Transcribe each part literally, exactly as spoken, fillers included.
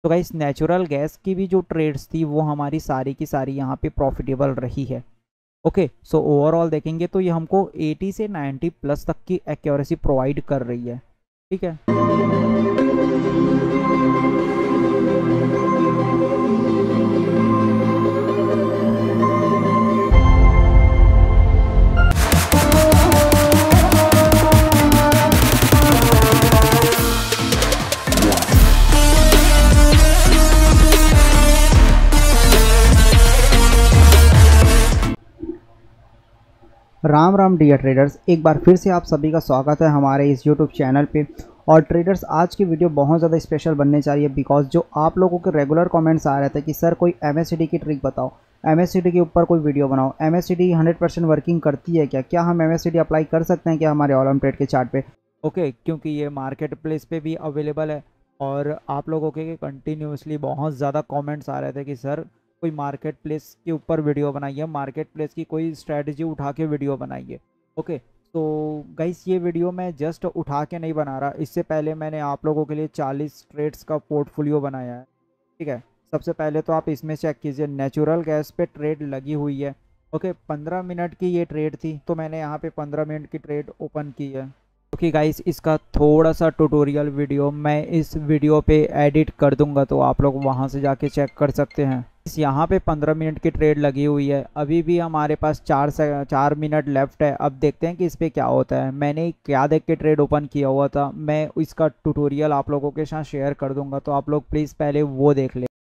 तो guys natural gas की भी जो ट्रेड्स थी वो हमारी सारी की सारी यहाँ पे प्रॉफिटेबल रही है। ओके, सो ओवरऑल देखेंगे तो ये हमको अस्सी से नब्बे प्लस तक की एक्यूरेसी प्रोवाइड कर रही है। ठीक है, राम राम डियर ट्रेडर्स, एक बार फिर से आप सभी का स्वागत है हमारे इस यूट्यूब चैनल पे। और ट्रेडर्स, आज की वीडियो बहुत ज़्यादा स्पेशल बनने जा रही है बिकॉज जो आप लोगों के रेगुलर कमेंट्स आ रहे थे कि सर कोई एमएससीडी की ट्रिक बताओ, एमएससीडी के ऊपर कोई वीडियो बनाओ, एमएससीडी हंड्रेड परसेंट वर्किंग करती है क्या, क्या हम एमएससीडी अप्लाई कर सकते हैं क्या हमारे ऑलम ट्रेड के चार्ट पे। ओके, क्योंकि ये मार्केट प्लेस पे भी अवेलेबल है और आप लोगों के कंटिन्यूसली बहुत ज़्यादा कॉमेंट्स आ रहे थे कि सर कोई मार्केट प्लेस के ऊपर वीडियो बनाइए, मार्केट प्लेस की कोई स्ट्रैटेजी उठा के वीडियो बनाइए। ओके, तो गाइस ये वीडियो मैं जस्ट उठा के नहीं बना रहा, इससे पहले मैंने आप लोगों के लिए चालीस ट्रेड्स का पोर्टफोलियो बनाया है। ठीक है, सबसे पहले तो आप इसमें चेक कीजिए, नेचुरल गैस पे ट्रेड लगी हुई है। ओके, पंद्रह मिनट की ये ट्रेड थी तो मैंने यहाँ पे पंद्रह मिनट की ट्रेड ओपन की है। ओके गाइस, इसका थोड़ा सा ट्यूटोरियल वीडियो मैं इस वीडियो पे एडिट कर दूंगा तो आप लोग वहाँ से जाके चेक कर सकते हैं। इस यहाँ पे पंद्रह मिनट की ट्रेड लगी हुई है, अभी भी हमारे पास चार से चार मिनट लेफ्ट है। अब देखते हैं कि इस पर क्या होता है। मैंने क्या देख के ट्रेड ओपन किया हुआ था, मैं इसका ट्यूटोरियल आप लोगों के साथ शेयर कर दूंगा, तो आप लोग प्लीज़ पहले वो देख लें।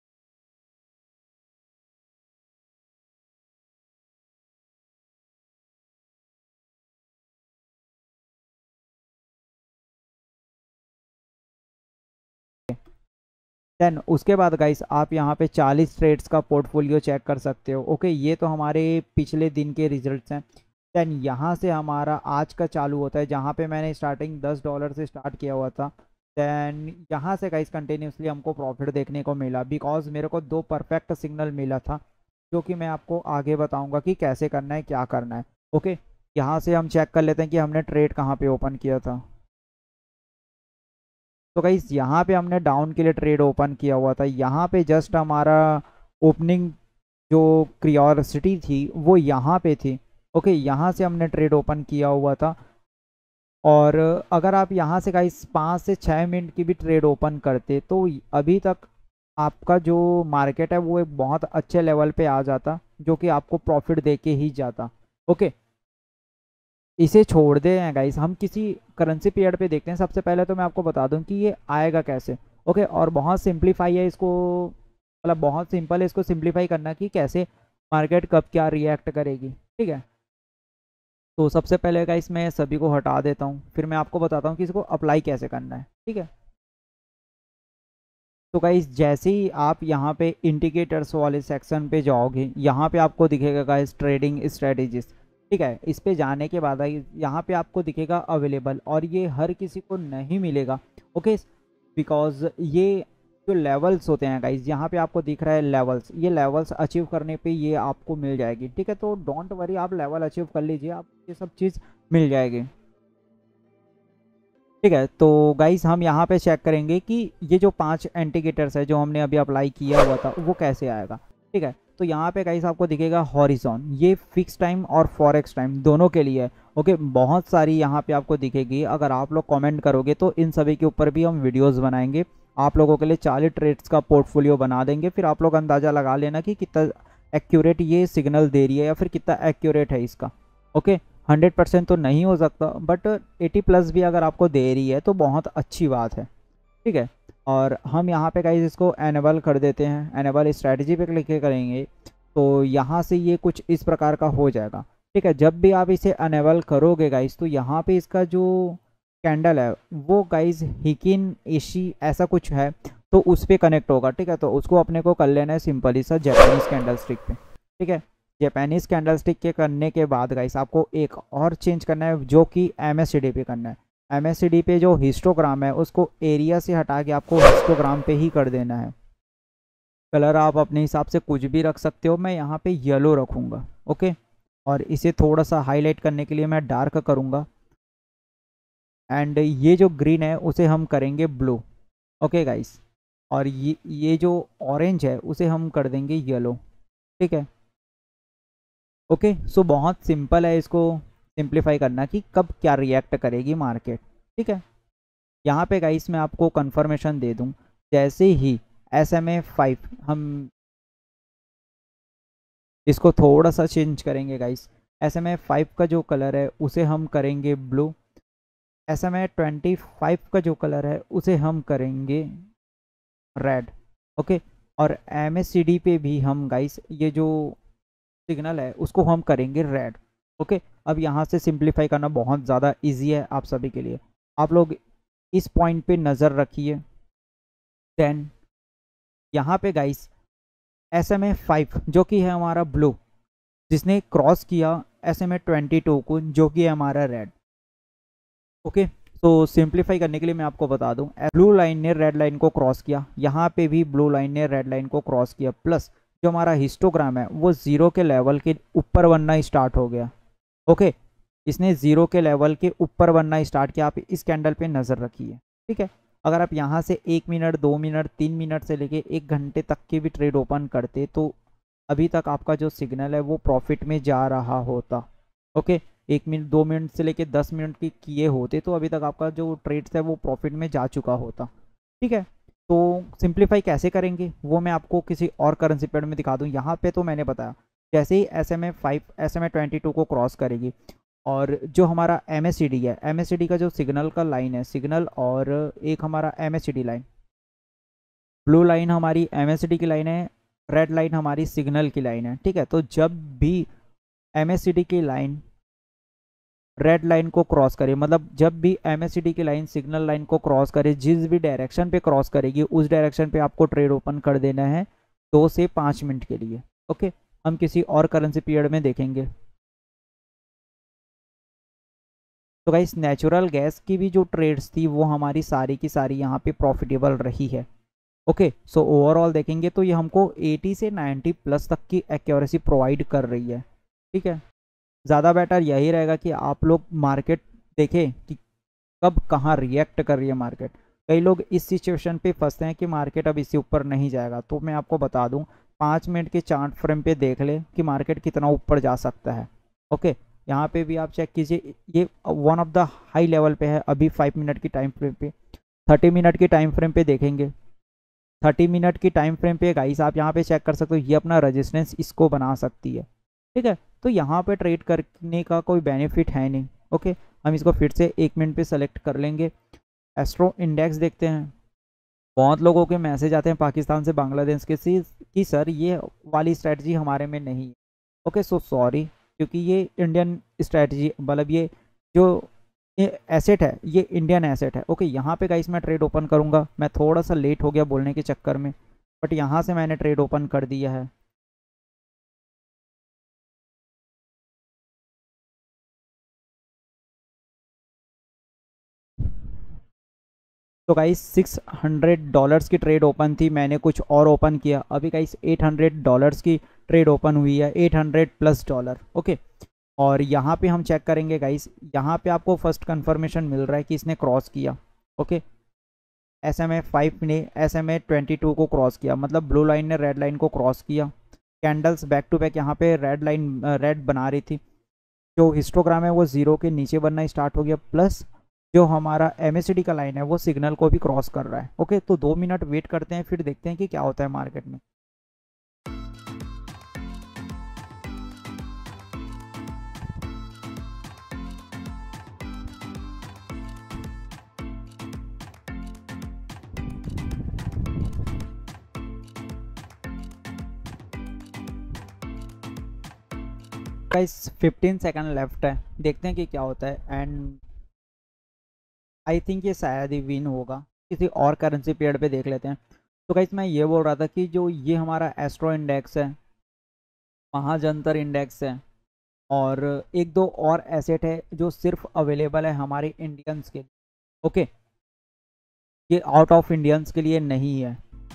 देन उसके बाद गाइस आप यहाँ पे चालीस ट्रेड्स का पोर्टफोलियो चेक कर सकते हो। ओके, ये तो हमारे पिछले दिन के रिजल्ट्स हैं। देन यहाँ से हमारा आज का चालू होता है, जहाँ पे मैंने स्टार्टिंग दस डॉलर से स्टार्ट किया हुआ था। देन यहाँ से गाइस कंटिन्यूसली हमको प्रॉफिट देखने को मिला बिकॉज मेरे को दो परफेक्ट सिग्नल मिला था, जो कि मैं आपको आगे बताऊँगा कि कैसे करना है, क्या करना है। ओके, यहाँ से हम चेक कर लेते हैं कि हमने ट्रेड कहाँ पर ओपन किया था। तो गाइस यहाँ पे हमने डाउन के लिए ट्रेड ओपन किया हुआ था, यहाँ पे जस्ट हमारा ओपनिंग जो क्यूरियोसिटी थी वो यहाँ पे थी। ओके, यहाँ से हमने ट्रेड ओपन किया हुआ था और अगर आप यहाँ से गाइस पाँच से छः मिनट की भी ट्रेड ओपन करते तो अभी तक आपका जो मार्केट है वो एक बहुत अच्छे लेवल पे आ जाता, जो कि आपको प्रॉफिट दे के ही जाता। ओके, इसे छोड़ दे हैं गाइस, हम किसी करेंसी पेयर पे देखते हैं। सबसे पहले तो मैं आपको बता दूं कि ये आएगा कैसे। ओके, और बहुत सिंप्लीफाई है इसको, मतलब बहुत सिंपल है इसको सिंप्लीफाई करना कि कैसे मार्केट कब क्या रिएक्ट करेगी। ठीक है, तो सबसे पहले गाइस मैं सभी को हटा देता हूँ, फिर मैं आपको बताता हूँ कि इसको अप्लाई कैसे करना है। ठीक है, तो गाइस जैसे ही आप यहाँ पे इंडिकेटर्स वाले सेक्शन पे जाओगे, यहाँ पे आपको दिखेगा गाइस ट्रेडिंग स्ट्रेटेजीज। ठीक है, इस पे जाने के बाद यहाँ पे आपको दिखेगा अवेलेबल, और ये हर किसी को नहीं मिलेगा। ओके, बिकॉज ये जो लेवल्स होते हैं गाइस, यहाँ पे आपको दिख रहा है लेवल्स, ये लेवल्स अचीव करने पे ये आपको मिल जाएगी। ठीक है, तो डोंट वरी, आप लेवल अचीव कर लीजिए, आप ये सब चीज़ मिल जाएगी। ठीक है, तो गाइस हम यहाँ पे चेक करेंगे कि ये जो पांच इंडिकेटर्स है जो हमने अभी अप्लाई किया हुआ था वो कैसे आएगा। ठीक है, तो यहाँ पे गाइस आपको दिखेगा हॉरिजॉन, ये फिक्स टाइम और फॉरेक्स टाइम दोनों के लिए है। ओके, बहुत सारी यहाँ पे आपको दिखेगी, अगर आप लोग कमेंट करोगे तो इन सभी के ऊपर भी हम वीडियोस बनाएंगे, आप लोगों के लिए चालीस ट्रेड्स का पोर्टफोलियो बना देंगे, फिर आप लोग अंदाज़ा लगा लेना कि कितना एक्यूरेट ये सिग्नल दे रही है या फिर कितना एक्यूरेट है इसका। ओके, हंड्रेड परसेंट तो नहीं हो सकता, बट एटी प्लस भी अगर आपको दे रही है तो बहुत अच्छी बात है। ठीक है, और हम यहाँ पे गाइस इसको एनेबल कर देते हैं, एनेबल स्ट्रैटेजी पे क्लिक करेंगे तो यहाँ से ये कुछ इस प्रकार का हो जाएगा। ठीक है, जब भी आप इसे एनेबल करोगे गाइस तो यहाँ पे इसका जो कैंडल है वो गाइस हिकिन एशी ऐसा कुछ है, तो उस पर कनेक्ट होगा। ठीक है, तो उसको अपने को कर लेना है सिंपली सा जापानीज कैंडल स्टिक पे। ठीक है, जापानीज कैंडल स्टिक के करने के बाद गाइस आपको एक और चेंज करना है, जो कि एमएससीडी पे करना है। एमएससीडी पे जो हिस्टोग्राम है उसको एरिया से हटा के आपको हिस्टोग्राम पे ही कर देना है। कलर आप अपने हिसाब से कुछ भी रख सकते हो, मैं यहाँ पे येलो रखूँगा। ओके, और इसे थोड़ा सा हाईलाइट करने के लिए मैं डार्क करूँगा, एंड ये जो ग्रीन है उसे हम करेंगे ब्लू। ओके गाइस, और ये ये जो ऑरेंज है उसे हम कर देंगे येलो। ठीक है, ओके। सो बहुत सिंपल है इसको सिंप्लीफाई करना कि कब क्या रिएक्ट करेगी मार्केट। ठीक है, यहाँ पे गाइस मैं आपको कंफर्मेशन दे दूँ, जैसे ही एस एम ए फाइव हम इसको थोड़ा सा चेंज करेंगे guys, S M A five का जो कलर है उसे हम करेंगे blue, S M A twenty five का जो कलर है उसे हम करेंगे रेड। ओके, और एम एस सी डी पे भी हम गाइस ये जो सिग्नल है उसको हम करेंगे रेड। ओके, अब यहाँ से सिंप्लीफाई करना बहुत ज़्यादा इजी है आप सभी के लिए। आप लोग इस पॉइंट पे नज़र रखिए। देन यहाँ पे guys S M A five जो कि है हमारा ब्लू, जिसने क्रॉस किया S M A twenty two को जो कि है हमारा रेड। ओके, तो सिंप्लीफाई करने के लिए मैं आपको बता दूं, ब्लू लाइन ने रेड लाइन को क्रॉस किया, यहाँ पे भी ब्लू लाइन ने रेड लाइन को क्रॉस किया, प्लस जो हमारा हिस्टोग्राम है वो ज़ीरो के लेवल के ऊपर बनना स्टार्ट हो गया। ओके, इसने ज़ीरो के लेवल के ऊपर बनना स्टार्ट किया। आप इस कैंडल पे नज़र रखिए। ठीक है, अगर आप यहाँ से एक मिनट, दो मिनट, तीन मिनट से लेके एक घंटे तक की भी ट्रेड ओपन करते तो अभी तक आपका जो सिग्नल है वो प्रॉफिट में जा रहा होता। ओके, एक मिनट, दो मिनट से लेके दस मिनट की किए होते तो अभी तक आपका जो ट्रेड्स है वो प्रॉफिट में जा चुका होता। ठीक है, तो सिंप्लीफाई कैसे करेंगे वो मैं आपको किसी और करेंसी पेयर में दिखा दूँ। यहाँ पे तो मैंने बताया जैसे ही S M A five S M A twenty two को क्रॉस करेगी और जो हमारा एम एस सी डी है, एम एस सी डी का जो सिग्नल का लाइन है, सिग्नल और एक हमारा M S C D line, blue line हमारी एम एस सी डी की लाइन है, रेड लाइन हमारी सिग्नल की लाइन है। ठीक है, तो जब भी एम एस सी डी की लाइन रेड लाइन को क्रॉस करे, मतलब जब भी एम एस सी डी की लाइन सिग्नल लाइन को क्रॉस करे, जिस भी डायरेक्शन पे क्रॉस करेगी उस डायरेक्शन पे आपको ट्रेड ओपन कर देना है दो से पाँच मिनट के लिए। ओके, हम किसी और करेंसी पीरियड में देखेंगे। तो गाइस नेचुरल गैस की भी जो ट्रेड्स थी वो हमारी सारी की सारी यहाँ पे प्रॉफिटेबल रही है। ओके, सो ओवरऑल देखेंगे तो ये हमको अस्सी से नब्बे प्लस तक की एक्यूरेसी प्रोवाइड कर रही है। ठीक है, ज़्यादा बेटर यही रहेगा कि आप लोग मार्केट देखें कि कब कहाँ रिएक्ट कर रही है मार्केट। कई लोग इस सिचुएशन पे फंसते हैं कि मार्केट अब इससे ऊपर नहीं जाएगा, तो मैं आपको बता दूं पाँच मिनट के चार्ट फ्रेम पे देख ले कि मार्केट कितना ऊपर जा सकता है। ओके, यहाँ पे भी आप चेक कीजिए, ये one of the high level पे है अभी फाइव मिनट की टाइम फ्रेम पे। थर्टी मिनट की टाइम फ्रेम पे देखेंगे, थर्टी मिनट की टाइम फ्रेम पे गाइस आप यहाँ पे चेक कर सकते हो, ये अपना रेजिस्टेंस इसको बना सकती है। ठीक है, तो यहाँ पे ट्रेड करने का कोई बेनिफिट है नहीं। ओके, हम इसको फिर से एक मिनट पे सेलेक्ट कर लेंगे। एस्ट्रो इंडेक्स देखते हैं। बहुत लोगों के मैसेज आते हैं पाकिस्तान से, बांग्लादेश के सी कि सर ये वाली स्ट्रैटेजी हमारे में नहीं है। ओके, सो सॉरी, क्योंकि ये इंडियन स्ट्रैटेजी, मतलब ये जो ये एसेट है ये इंडियन एसेट है। ओके, यहाँ पे गाइस मैं ट्रेड ओपन करूँगा। मैं थोड़ा सा लेट हो गया बोलने के चक्कर में, बट यहाँ से मैंने ट्रेड ओपन कर दिया है। तो गाइस सिक्स हंड्रेड डॉलर्स की ट्रेड ओपन थी, मैंने कुछ और ओपन किया। अभी गाइस एट हंड्रेड डॉलर्स की ट्रेड ओपन हुई है, eight hundred plus dollar. Okay, और यहाँ पे हम चेक करेंगे गाइस, यहाँ पे आपको फर्स्ट कंफर्मेशन मिल रहा है कि इसने क्रॉस किया। Okay, S M A five ने S M A twenty two को क्रॉस किया, मतलब ब्लू लाइन ने रेड लाइन को क्रॉस किया। कैंडल्स बैक टू बैक यहाँ पे रेड लाइन रेड बना रही थी, जो हिस्टोग्राम है वो ज़ीरो के नीचे बनना स्टार्ट हो गया, प्लस जो हमारा एम एस सी डी का लाइन है वो सिग्नल को भी क्रॉस कर रहा है। ओके, तो दो मिनट वेट करते हैं, फिर देखते हैं कि क्या होता है मार्केट में। गाइस फिफ्टीन सेकंड लेफ्ट है, देखते हैं कि क्या होता है। एंड आई थिंक ये शायद ही विन होगा। किसी और करेंसी पेयर पे देख लेते हैं। तो गाइस मैं ये बोल रहा था कि जो ये हमारा एस्ट्रो इंडेक्स है, महाजंतर इंडेक्स है, और एक दो और एसेट है जो सिर्फ अवेलेबल है हमारे इंडियंस के लिए। ओके, ये आउट ऑफ इंडियंस के लिए नहीं है।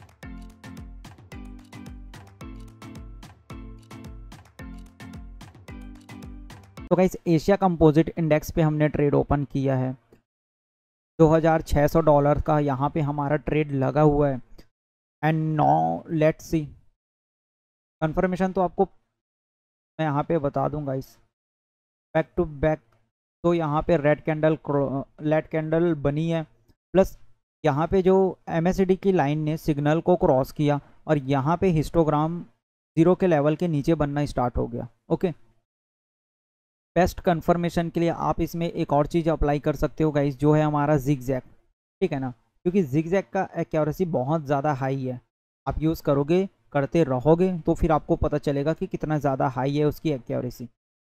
तो गाइस एशिया कंपोजिट इंडेक्स पे हमने ट्रेड ओपन किया है, दो हज़ार छह सौ डॉलर का यहाँ पे हमारा ट्रेड लगा हुआ है। And now let's see confirmation तो आपको मैं यहाँ पे बता दूंगा इस बैक टू बैक। तो यहाँ पे रेड कैंडल रेड कैंडल बनी है, प्लस यहाँ पे जो एमएसडी की लाइन ने सिग्नल को क्रॉस किया और यहाँ पे हिस्टोग्राम जीरो के लेवल के नीचे बनना स्टार्ट हो गया। ओके, बेस्ट कंफर्मेशन के लिए आप इसमें एक और चीज़ अप्लाई कर सकते हो गाइस, जो है हमारा जिगजैग। ठीक है ना, क्योंकि जिगजैग का एक्यूरेसी बहुत ज़्यादा हाई है। आप यूज़ करोगे, करते रहोगे तो फिर आपको पता चलेगा कि कितना ज़्यादा हाई है उसकी एक्यूरेसी।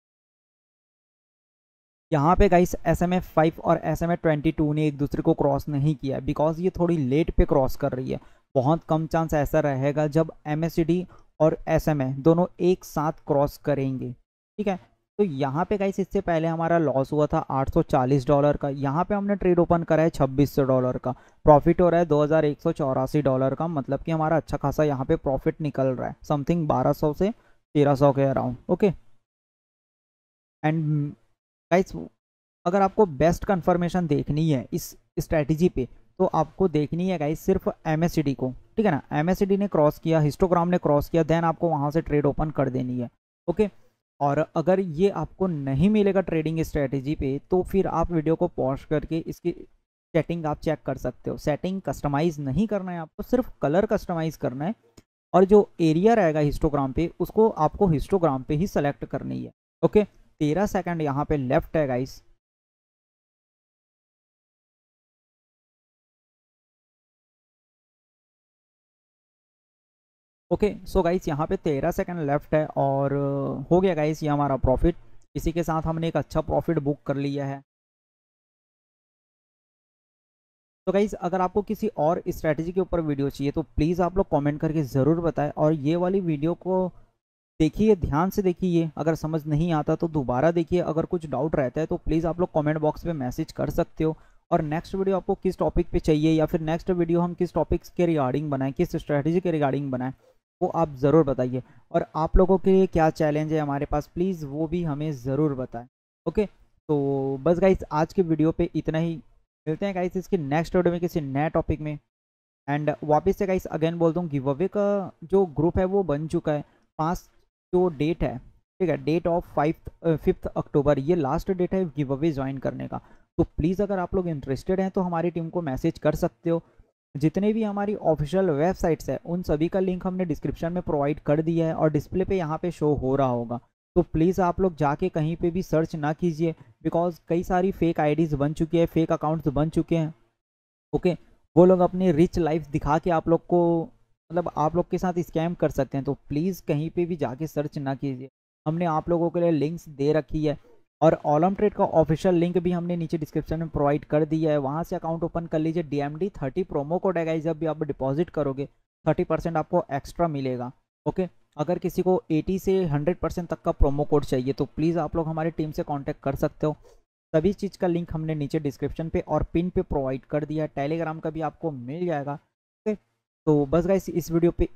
यहाँ पे guys S M F five और S M F twenty two ने एक दूसरे को क्रॉस नहीं किया, बिकॉज ये थोड़ी लेट पे क्रॉस कर रही है। बहुत कम चांस ऐसा रहेगा जब एम एस डी और एस एम ए दोनों एक साथ क्रॉस करेंगे। ठीक है, तो यहाँ पे गाइस इससे पहले हमारा लॉस हुआ था आठ सौ चालीस डॉलर का, यहाँ पे हमने ट्रेड ओपन करा है छब्बीस सौ डॉलर का, प्रॉफिट हो रहा है दो हज़ार एक सौ चौरासी डॉलर का, मतलब कि हमारा अच्छा खासा यहाँ पे प्रॉफिट निकल रहा है, समथिंग बारह सौ से तेरह सौ के अराउंड। ओके, एंड गाइस अगर आपको बेस्ट कंफर्मेशन देखनी है इस स्ट्रैटेजी पे, तो आपको देखनी है गाइस सिर्फ एमएसडी को। ठीक है ना, एमएसडी ने क्रॉस किया, हिस्टोग्राम ने क्रॉस किया, देन आपको वहां से ट्रेड ओपन कर देनी है। ओके, और अगर ये आपको नहीं मिलेगा ट्रेडिंग स्ट्रैटेजी पे, तो फिर आप वीडियो को पॉज करके इसकी सेटिंग आप चेक कर सकते हो। सेटिंग कस्टमाइज नहीं करना है आपको, सिर्फ कलर कस्टमाइज करना है, और जो एरिया रहेगा हिस्टोग्राम पे उसको आपको हिस्टोग्राम पे ही सेलेक्ट करनी है। ओके, तेरह सेकंड यहाँ पे लेफ्ट है गाइस। ओके, सो गाइस यहाँ पे तेरह सेकंड लेफ्ट है और uh, हो गया गाइस ये हमारा प्रॉफिट। इसी के साथ हमने एक अच्छा प्रॉफिट बुक कर लिया है। तो गाइस अगर आपको किसी और स्ट्रैटेजी के ऊपर वीडियो चाहिए तो प्लीज़ आप लोग कमेंट करके ज़रूर बताएं, और ये वाली वीडियो को देखिए, ध्यान से देखिए, अगर समझ नहीं आता तो दोबारा देखिए, अगर कुछ डाउट रहता है तो प्लीज़ आप लोग कमेंट बॉक्स में मैसेज कर सकते हो। और नेक्स्ट वीडियो आपको किस टॉपिक पे चाहिए, या फिर नेक्स्ट वीडियो हम किस टॉपिक्स के रिगार्डिंग बनाएं, किस स्ट्रैटेजी के रिगार्डिंग बनाएं, वो आप ज़रूर बताइए। और आप लोगों के लिए क्या चैलेंज है हमारे पास, प्लीज़ वो भी हमें ज़रूर बताएं। ओके, तो बस गाइस आज के वीडियो पे इतना ही, मिलते हैं गाइस इसके नेक्स्ट वीडियो में किसी नए टॉपिक में। एंड वापस से गाइस अगेन बोलता हूँ, गिव अवे का जो ग्रुप है वो बन चुका है। पाँच जो डेट है, ठीक है, date of five fifth October, ये लास्ट डेट है गिव अवे ज्वाइन करने का। तो प्लीज़ अगर आप लोग इंटरेस्टेड हैं तो हमारी टीम को मैसेज कर सकते हो। जितने भी हमारी ऑफिशियल वेबसाइट्स है उन सभी का लिंक हमने डिस्क्रिप्शन में प्रोवाइड कर दिया है, और डिस्प्ले पे यहाँ पे शो हो रहा होगा। तो प्लीज़ आप लोग जाके कहीं पे भी सर्च ना कीजिए, बिकॉज कई सारी फेक आईडीज़ बन चुकी है, फेक अकाउंट्स बन चुके हैं। ओके, वो लोग अपनी रिच लाइफ दिखा के आप लोग को, मतलब आप लोग के साथ स्कैम कर सकते हैं। तो प्लीज़ कहीं पे भी जाके सर्च ना कीजिए, हमने आप लोगों के लिए लिंक्स दे रखी है, और ऑलम ट्रेड का ऑफिशियल लिंक भी हमने नीचे डिस्क्रिप्शन में प्रोवाइड कर दिया है, वहाँ से अकाउंट ओपन कर लीजिए। D M D thirty promo code है गाइस, जब भी आप डिपॉजिट करोगे थर्टी परसेंट आपको एक्स्ट्रा मिलेगा। ओके, अगर किसी को एटी से हंड्रेड परसेंट तक का प्रोमो कोड चाहिए तो प्लीज़ आप लोग हमारी टीम से कॉन्टैक्ट कर सकते हो। सभी चीज़ का लिंक हमने नीचे डिस्क्रिप्शन पे और पिन पे प्रोवाइड कर दिया है, टेलीग्राम का भी आपको मिल जाएगा। ओके, तो बस गाइस इस वीडियो पे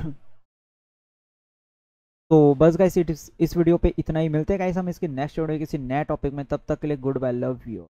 तो बस गाइस इस इस वीडियो पे इतना ही, मिलते हैं गाइस हम इसके नेक्स्ट वीडियो किसी नए टॉपिक में, तब तक के लिए गुड बाय, लव यू।